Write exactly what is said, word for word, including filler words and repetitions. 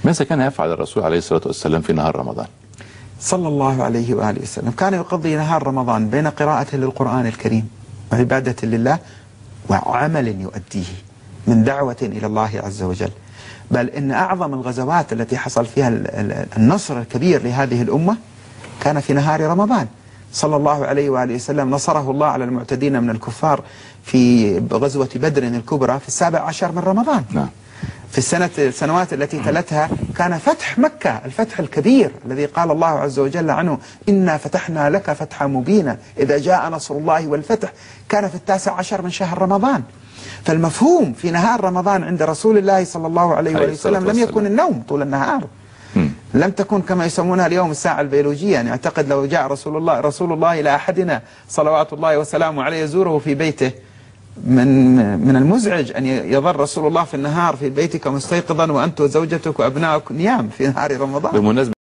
ماذا كان يفعل الرسول عليه الصلاة والسلام في نهار رمضان؟ صلى الله عليه وآله وسلم كان يقضي نهار رمضان بين قراءة للقرآن الكريم وعبادة لله وعمل يؤديه من دعوة إلى الله عز وجل. بل إن أعظم الغزوات التي حصل فيها النصر الكبير لهذه الأمة كان في نهار رمضان. صلى الله عليه وآله وسلم نصره الله على المعتدين من الكفار في غزوة بدر الكبرى في السابع عشر من رمضان. نعم. في السنة السنوات التي تلتها كان فتح مكة، الفتح الكبير الذي قال الله عز وجل عنه إنا فتحنا لك فتحا مبينا إذا جاء نصر الله والفتح، كان في التاسع عشر من شهر رمضان. فالمفهوم في نهار رمضان عند رسول الله صلى الله عليه وآله وسلم لم يكن النوم طول النهار، لم تكن كما يسمونها اليوم الساعة البيولوجية. يعني أعتقد لو جاء رسول الله رسول الله إلى أحدنا صلوات الله وسلامه عليه يزوره في بيته، من من المزعج أن يظل رسول الله في النهار في بيتك مستيقظا وأنت وزوجتك وأبنائك نيام في نهار رمضان.